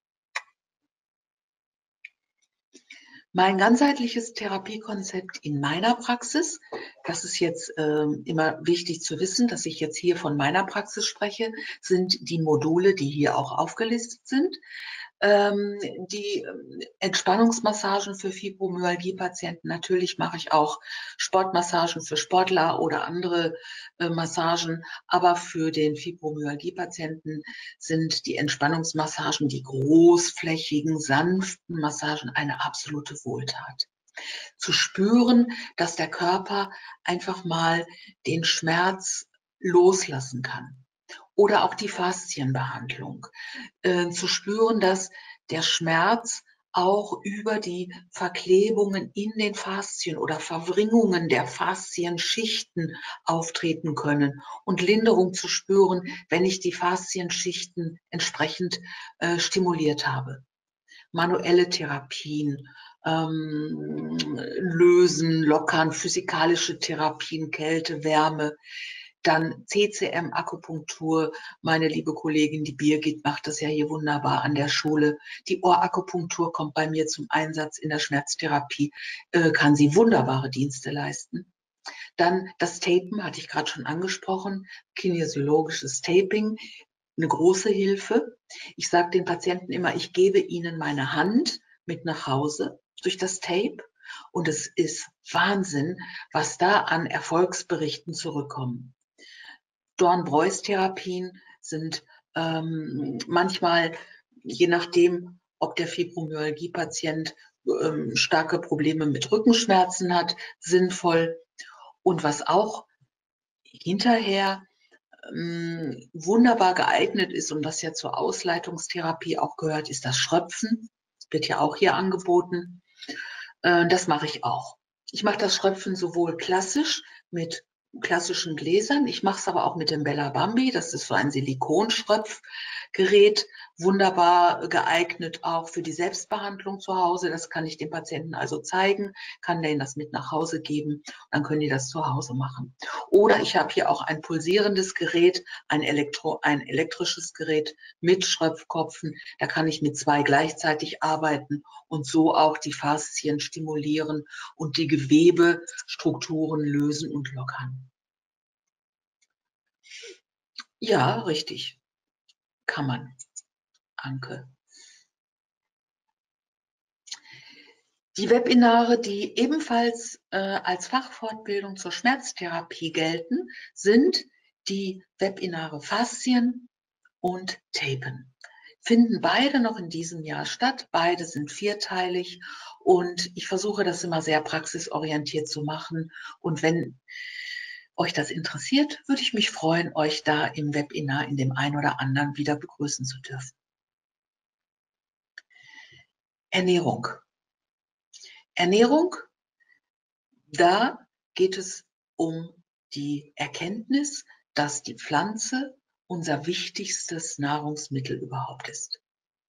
Mein ganzheitliches Therapiekonzept in meiner Praxis, das ist jetzt immer wichtig zu wissen, dass ich jetzt hier von meiner Praxis spreche, sind die Module, die hier auch aufgelistet sind. Die Entspannungsmassagen für Fibromyalgie-Patienten. Natürlich mache ich auch Sportmassagen für Sportler oder andere Massagen. Aber für den Fibromyalgie-Patienten sind die Entspannungsmassagen, die großflächigen, sanften Massagen eine absolute Wohltat. Zu spüren, dass der Körper einfach mal den Schmerz loslassen kann. Oder auch die Faszienbehandlung. Zu spüren, dass der Schmerz auch über die Verklebungen in den Faszien oder Verwringungen der Faszienschichten auftreten können und Linderung zu spüren, wenn ich die Faszienschichten entsprechend stimuliert habe. Manuelle Therapien, lösen, lockern, physikalische Therapien, Kälte, Wärme. Dann CCM, Akupunktur. Meine liebe Kollegin, die Birgit, macht das ja hier wunderbar an der Schule. Die Ohrakupunktur kommt bei mir zum Einsatz in der Schmerztherapie, kann sie wunderbare Dienste leisten. Dann das Tapen, hatte ich gerade schon angesprochen, kinesiologisches Taping, eine große Hilfe. Ich sage den Patienten immer, ich gebe ihnen meine Hand mit nach Hause durch das Tape. Und es ist Wahnsinn, was da an Erfolgsberichten zurückkommen. Dorn-Breuß-Therapien sind manchmal, je nachdem, ob der Fibromyalgie-Patient starke Probleme mit Rückenschmerzen hat, sinnvoll. Und was auch hinterher wunderbar geeignet ist und was ja zur Ausleitungstherapie auch gehört, ist das Schröpfen. Das wird ja auch hier angeboten. Das mache ich auch. Ich mache das Schröpfen sowohl klassisch mit klassischen Gläsern. Ich mache es aber auch mit dem Bella Bambi. Das ist so ein Silikonschröpfgerät. Gerät, wunderbar geeignet auch für die Selbstbehandlung zu Hause. Das kann ich dem Patienten also zeigen, kann denen das mit nach Hause geben, dann können die das zu Hause machen. Oder ich habe hier auch ein pulsierendes Gerät, ein elektrisches Gerät mit Schröpfkopfen. Da kann ich mit 2 gleichzeitig arbeiten und so auch die Faszien stimulieren und die Gewebestrukturen lösen und lockern. Ja, richtig. Kann man, Anke. Die Webinare, die ebenfalls als Fachfortbildung zur Schmerztherapie gelten, sind die Webinare Faszien und Tapen. Finden beide noch in diesem Jahr statt. Beide sind 4-teilig und ich versuche das immer sehr praxisorientiert zu machen. Und wenn euch das interessiert, würde ich mich freuen, euch da im Webinar in dem einen oder anderen wieder begrüßen zu dürfen. Ernährung. Ernährung, da geht es um die Erkenntnis, dass die Pflanze unser wichtigstes Nahrungsmittel überhaupt ist.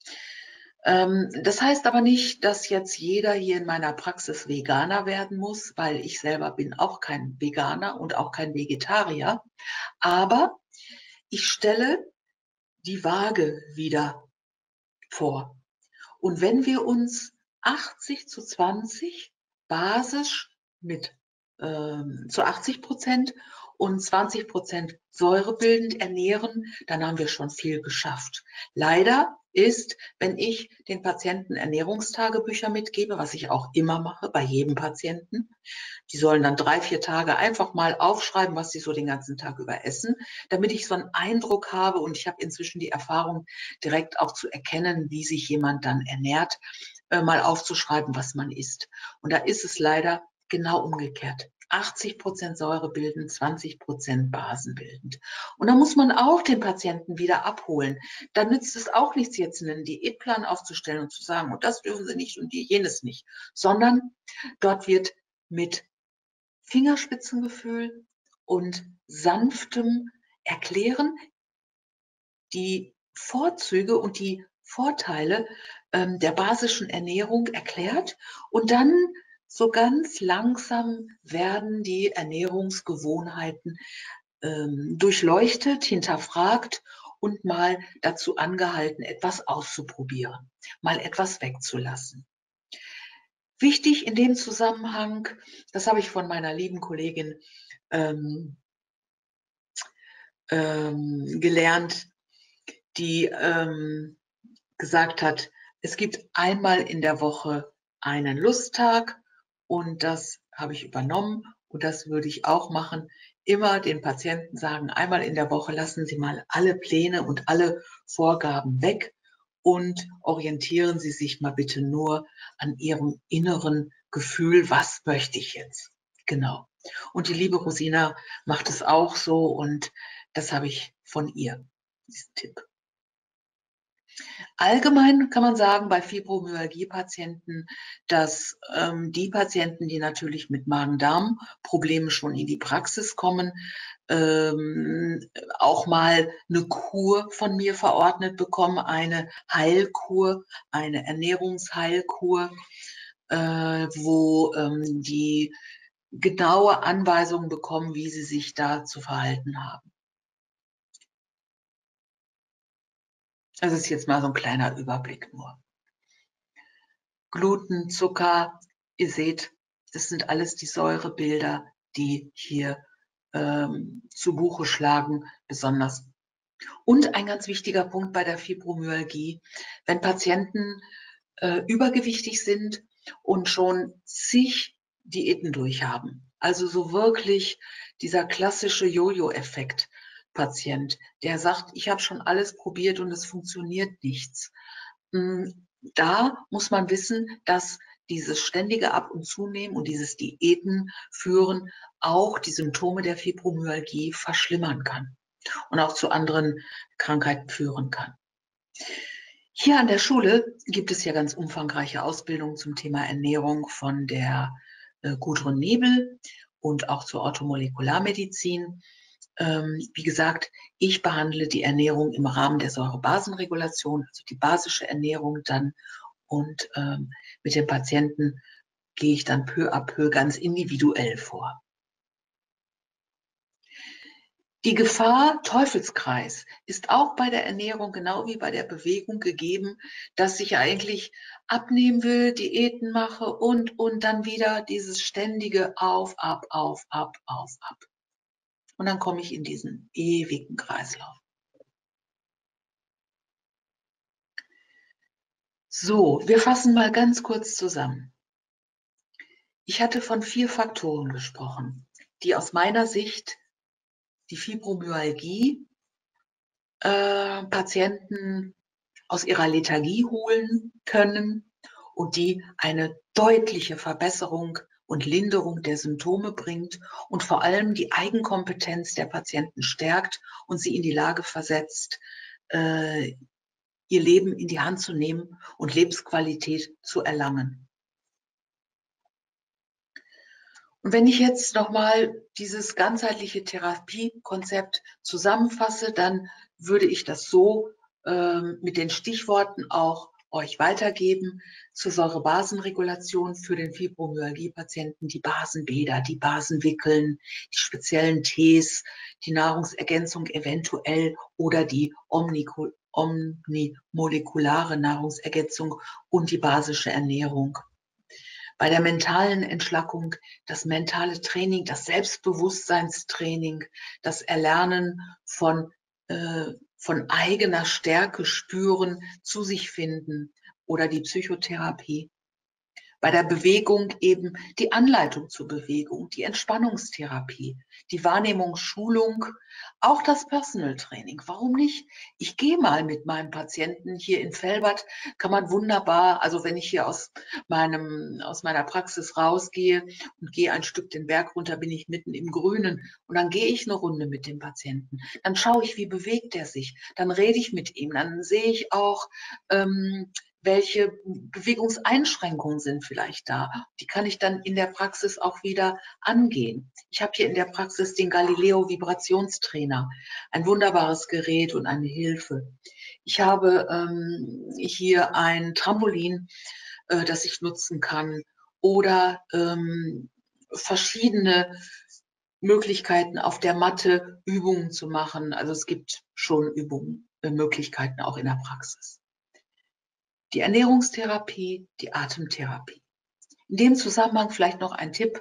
Das heißt aber nicht, dass jetzt jeder hier in meiner Praxis Veganer werden muss, weil ich selber bin auch kein Veganer und auch kein Vegetarier. Aber ich stelle die Waage wieder vor. Und wenn wir uns 80:20 basisch mit zu 80% und 20% säurebildend ernähren, dann haben wir schon viel geschafft. Leider ist, wenn ich den Patienten Ernährungstagebücher mitgebe, was ich auch immer mache bei jedem Patienten, die sollen dann 3-4 Tage einfach mal aufschreiben, was sie so den ganzen Tag über essen, damit ich so einen Eindruck habe und ich habe inzwischen die Erfahrung, direkt auch zu erkennen, wie sich jemand dann ernährt, mal aufzuschreiben, was man isst. Und da ist es leider genau umgekehrt. 80% säurebildend, 20% basenbildend. Und da muss man auch den Patienten wieder abholen. Da nützt es auch nichts, jetzt einen Diätplan aufzustellen und zu sagen, und das dürfen Sie nicht und jenes nicht, sondern dort wird mit Fingerspitzengefühl und sanftem Erklären die Vorzüge und die Vorteile der basischen Ernährung erklärt und dann so ganz langsam werden die Ernährungsgewohnheiten durchleuchtet, hinterfragt und mal dazu angehalten, etwas auszuprobieren, mal etwas wegzulassen. Wichtig in dem Zusammenhang, das habe ich von meiner lieben Kollegin gelernt, die gesagt hat, es gibt einmal in der Woche einen Lusttag und das habe ich übernommen und das würde ich auch machen. Immer den Patienten sagen, einmal in der Woche lassen Sie mal alle Pläne und alle Vorgaben weg und orientieren Sie sich mal bitte nur an Ihrem inneren Gefühl, was möchte ich jetzt? Genau. Und die liebe Rosina macht es auch so und das habe ich von ihr, diesen Tipp. Allgemein kann man sagen, bei Fibromyalgie-Patienten, dass die Patienten, die natürlich mit Magen-Darm-Problemen schon in die Praxis kommen, auch mal eine Kur von mir verordnet bekommen, eine Heilkur, eine Ernährungsheilkur, wo die genaue Anweisungen bekommen, wie sie sich da zu verhalten haben. Das ist jetzt mal so ein kleiner Überblick nur. Gluten, Zucker, ihr seht, das sind alles die Säurebilder, die hier zu Buche schlagen, besonders. Und ein ganz wichtiger Punkt bei der Fibromyalgie, wenn Patienten übergewichtig sind und schon zig Diäten durchhaben, also so wirklich dieser klassische Jojo-Effekt Patient, der sagt, ich habe schon alles probiert und es funktioniert nichts. Da muss man wissen, dass dieses ständige Ab- und Zunehmen und dieses Diäten führen auch die Symptome der Fibromyalgie verschlimmern kann und auch zu anderen Krankheiten führen kann. Hier an der Schule gibt es ja ganz umfangreiche Ausbildungen zum Thema Ernährung von der Gudrun Nebel und auch zur Orthomolekularmedizin. Wie gesagt, ich behandle die Ernährung im Rahmen der Säurebasenregulation, also die basische Ernährung dann. Und mit den Patienten gehe ich dann peu à peu ganz individuell vor. Die Gefahr Teufelskreis ist auch bei der Ernährung genau wie bei der Bewegung gegeben, dass ich eigentlich abnehmen will, Diäten mache und dann wieder dieses ständige Auf, ab, auf, ab, auf, ab. Und dann komme ich in diesen ewigen Kreislauf. So, wir fassen mal ganz kurz zusammen. Ich hatte von 4 Faktoren gesprochen, die aus meiner Sicht die Fibromyalgie Patienten aus ihrer Lethargie holen können und die eine deutliche Verbesserung und Linderung der Symptome bringt und vor allem die Eigenkompetenz der Patienten stärkt und sie in die Lage versetzt, ihr Leben in die Hand zu nehmen und Lebensqualität zu erlangen. Und wenn ich jetzt nochmal dieses ganzheitliche Therapiekonzept zusammenfasse, dann würde ich das so mit den Stichworten auch euch weitergeben: zur Säurebasenregulation für den Fibromyalgie-Patienten, die Basenbäder, die Basenwickeln, die speziellen Tees, die Nahrungsergänzung eventuell oder die omnimolekulare Nahrungsergänzung und die basische Ernährung. Bei der mentalen Entschlackung das mentale Training, das Selbstbewusstseinstraining, das Erlernen von eigener Stärke spüren, zu sich finden oder die Psychotherapie. Bei der Bewegung eben die Anleitung zur Bewegung, die Entspannungstherapie, die Wahrnehmungsschulung, auch das Personal Training. Warum nicht? Ich gehe mal mit meinem Patienten hier in Velbert, kann man wunderbar, also wenn ich hier aus meiner Praxis rausgehe und gehe ein Stück den Berg runter, bin ich mitten im Grünen und dann gehe ich eine Runde mit dem Patienten. Dann schaue ich, wie bewegt er sich, dann rede ich mit ihm, dann sehe ich auch, welche Bewegungseinschränkungen sind vielleicht da. Die kann ich dann in der Praxis auch wieder angehen. Ich habe hier in der Praxis den Galileo Vibrationstrainer, ein wunderbares Gerät und eine Hilfe. Ich habe hier ein Trampolin, das ich nutzen kann, oder verschiedene Möglichkeiten auf der Matte Übungen zu machen. Also es gibt schon Möglichkeiten auch in der Praxis. Die Ernährungstherapie, die Atemtherapie. In dem Zusammenhang vielleicht noch ein Tipp: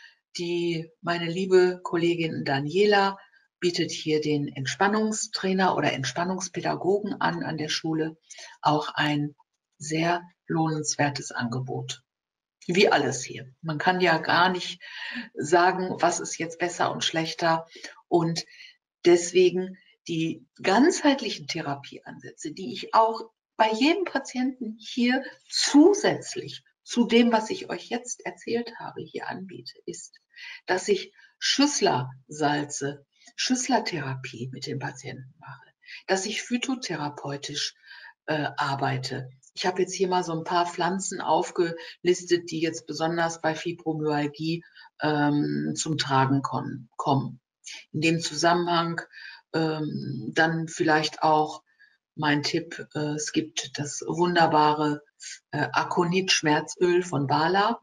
meine liebe Kollegin Daniela bietet hier den Entspannungstrainer oder Entspannungspädagogen an der Schule. Auch ein sehr lohnenswertes Angebot. Wie alles hier. Man kann ja gar nicht sagen, was ist jetzt besser und schlechter. Und deswegen die ganzheitlichen Therapieansätze, die ich auch bei jedem Patienten hier zusätzlich zu dem, was ich euch jetzt erzählt habe, hier anbiete, ist, dass ich Schüsslersalze, Schüsslertherapie mit den Patienten mache, dass ich phytotherapeutisch arbeite. Ich habe jetzt hier mal so ein paar Pflanzen aufgelistet, die jetzt besonders bei Fibromyalgie zum Tragen kommen. In dem Zusammenhang dann vielleicht auch mein Tipp: Es gibt das wunderbare Akonit-Schmerzöl von Bala,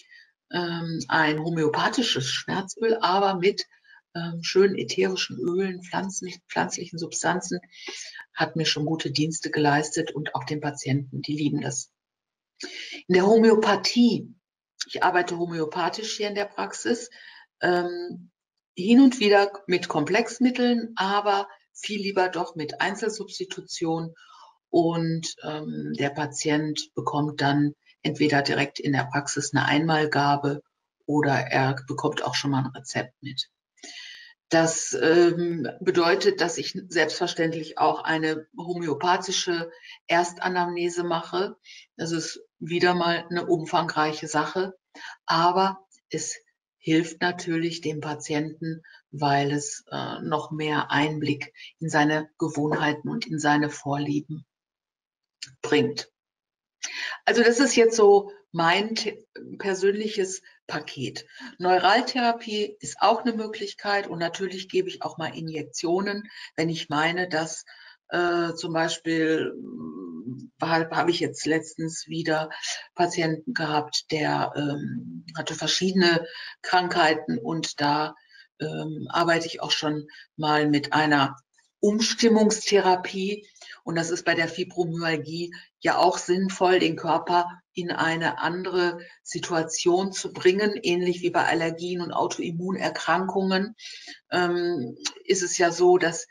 ein homöopathisches Schmerzöl, aber mit schönen ätherischen Ölen, pflanzlichen Substanzen, hat mir schon gute Dienste geleistet und auch den Patienten, die lieben das. In der Homöopathie, ich arbeite homöopathisch hier in der Praxis, hin und wieder mit Komplexmitteln, aber viel lieber doch mit Einzelsubstitution, und der Patient bekommt dann entweder direkt in der Praxis eine Einmalgabe oder er bekommt auch schon mal ein Rezept mit. Das bedeutet, dass ich selbstverständlich auch eine homöopathische Erstanamnese mache. Das ist wieder mal eine umfangreiche Sache, aber es hilft natürlich dem Patienten, weil es noch mehr Einblick in seine Gewohnheiten und in seine Vorlieben bringt. Also das ist jetzt so mein persönliches Paket. Neuraltherapie ist auch eine Möglichkeit und natürlich gebe ich auch mal Injektionen, wenn ich meine, dass zum Beispiel habe ich jetzt letztens wieder Patienten gehabt, der hatte verschiedene Krankheiten und da arbeite ich auch schon mal mit einer Umstimmungstherapie. Und das ist bei der Fibromyalgie ja auch sinnvoll, den Körper in eine andere Situation zu bringen, ähnlich wie bei Allergien und Autoimmunerkrankungen. Ist es ja so, dass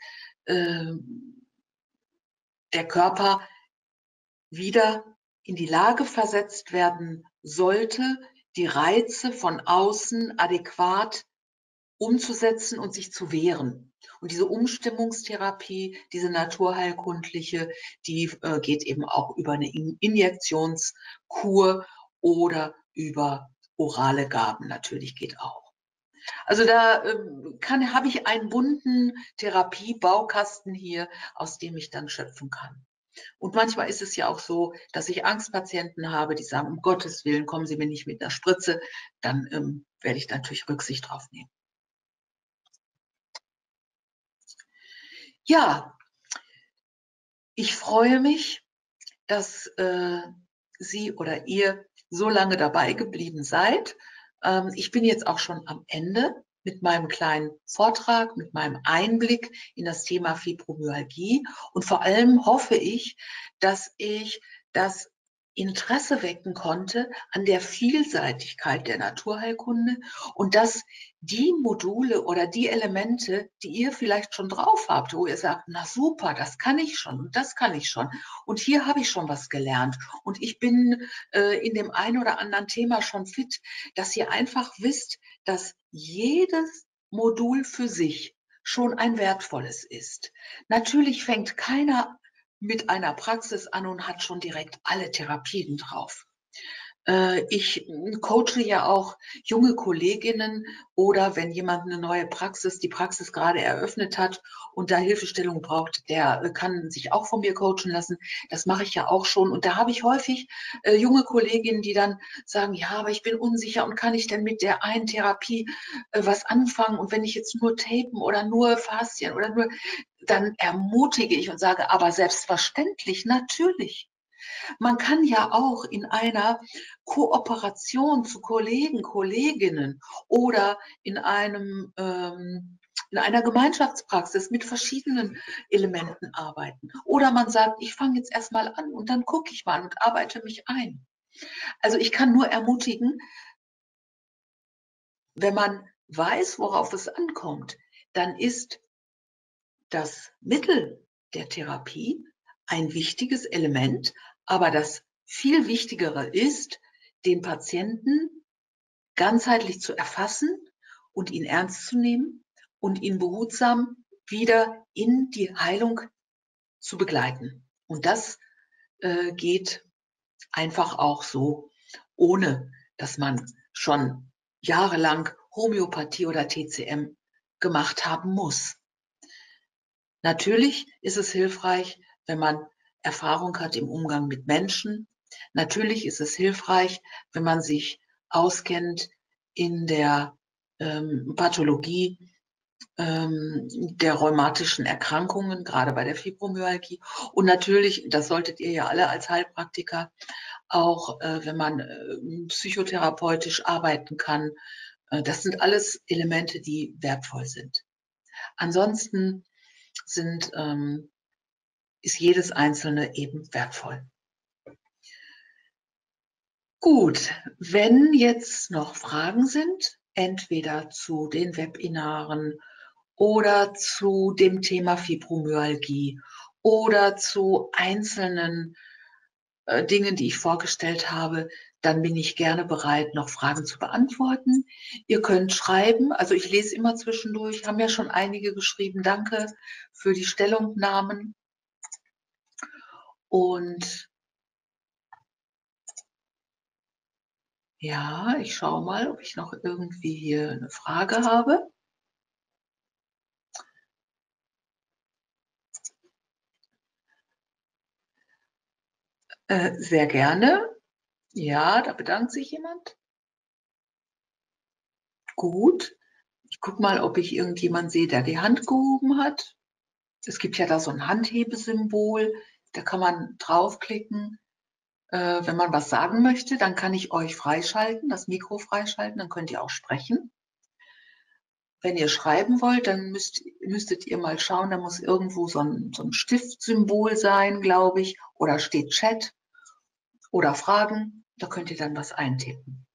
der Körper wieder in die Lage versetzt werden sollte, die Reize von außen adäquat umzusetzen und sich zu wehren. Und diese Umstimmungstherapie, diese naturheilkundliche, die geht eben auch über eine Injektionskur oder über orale Gaben natürlich geht auch. Also da habe ich einen bunten Therapiebaukasten hier, aus dem ich dann schöpfen kann. Und manchmal ist es ja auch so, dass ich Angstpatienten habe, die sagen, um Gottes Willen, kommen Sie mir nicht mit einer Spritze. Dann werde ich da natürlich Rücksicht drauf nehmen. Ja, ich freue mich, dass Sie oder ihr so lange dabei geblieben seid. Ich bin jetzt auch schon am Ende mit meinem kleinen Vortrag, mit meinem Einblick in das Thema Fibromyalgie. Und vor allem hoffe ich, dass ich das Interesse wecken konnte an der Vielseitigkeit der Naturheilkunde und dass die Module oder die Elemente, die ihr vielleicht schon drauf habt, wo ihr sagt, na super, das kann ich schon und das kann ich schon und hier habe ich schon was gelernt und ich bin in dem einen oder anderen Thema schon fit, dass ihr einfach wisst, dass jedes Modul für sich schon ein wertvolles ist. Natürlich fängt keiner mit einer Praxis an und hat schon direkt alle Therapien drauf. Ich coache ja auch junge Kolleginnen oder wenn jemand eine neue Praxis, die Praxis gerade eröffnet hat und da Hilfestellung braucht, der kann sich auch von mir coachen lassen. Das mache ich ja auch schon. Und da habe ich häufig junge Kolleginnen, die dann sagen, ja, aber ich bin unsicher und kann ich denn mit der einen Therapie was anfangen? Und wenn ich jetzt nur tapen oder nur Faszien oder nur, dann ermutige ich und sage, aber selbstverständlich, natürlich. Man kann ja auch in einer Kooperation zu Kollegen, Kolleginnen oder in einer Gemeinschaftspraxis mit verschiedenen Elementen arbeiten. Oder man sagt, ich fange jetzt erstmal an und dann gucke ich mal und arbeite mich ein. Also ich kann nur ermutigen, wenn man weiß, worauf es ankommt, dann ist das Mittel der Therapie ein wichtiges Element, aber das viel Wichtigere ist, den Patienten ganzheitlich zu erfassen und ihn ernst zu nehmen und ihn behutsam wieder in die Heilung zu begleiten. Und das geht einfach auch so, ohne dass man schon jahrelang Homöopathie oder TCM gemacht haben muss. Natürlich ist es hilfreich, wenn man Erfahrung hat im Umgang mit Menschen. Natürlich ist es hilfreich, wenn man sich auskennt in der Pathologie der rheumatischen Erkrankungen, gerade bei der Fibromyalgie. Und natürlich, das solltet ihr ja alle als Heilpraktiker, auch wenn man psychotherapeutisch arbeiten kann. Das sind alles Elemente, die wertvoll sind. Ansonsten ist jedes einzelne eben wertvoll. Gut, wenn jetzt noch Fragen sind, entweder zu den Webinaren oder zu dem Thema Fibromyalgie oder zu einzelnen Dingen, die ich vorgestellt habe, dann bin ich gerne bereit, noch Fragen zu beantworten. Ihr könnt schreiben, also ich lese immer zwischendurch, haben ja schon einige geschrieben, danke für die Stellungnahmen. Und ja, ich schaue mal, ob ich noch irgendwie hier eine Frage habe. Sehr gerne. Ja, da bedankt sich jemand. Gut. Ich gucke mal, ob ich irgendjemanden sehe, der die Hand gehoben hat. Es gibt ja da so ein Handhebesymbol, da kann man draufklicken. Wenn man was sagen möchte, dann kann ich euch freischalten, das Mikro freischalten, dann könnt ihr auch sprechen. Wenn ihr schreiben wollt, dann müsstet ihr mal schauen, da muss irgendwo so ein Stiftsymbol sein, glaube ich, oder steht Chat oder Fragen, da könnt ihr dann was eintippen.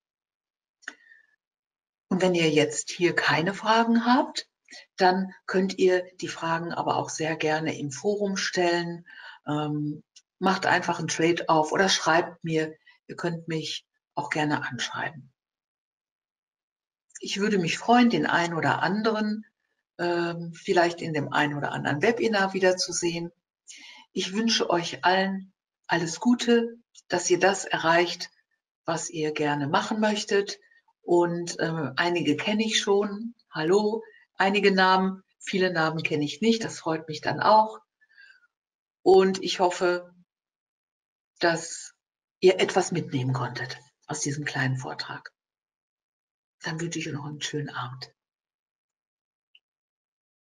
Und wenn ihr jetzt hier keine Fragen habt, dann könnt ihr die Fragen aber auch sehr gerne im Forum stellen. Macht einfach einen Trade auf oder schreibt mir. Ihr könnt mich auch gerne anschreiben. Ich würde mich freuen, den einen oder anderen vielleicht in dem einen oder anderen Webinar wiederzusehen. Ich wünsche euch allen alles Gute, dass ihr das erreicht, was ihr gerne machen möchtet. Und einige kenne ich schon. Hallo, einige Namen, viele Namen kenne ich nicht. Das freut mich dann auch. Und ich hoffe, dass ihr etwas mitnehmen konntet aus diesem kleinen Vortrag. Dann wünsche ich euch noch einen schönen Abend.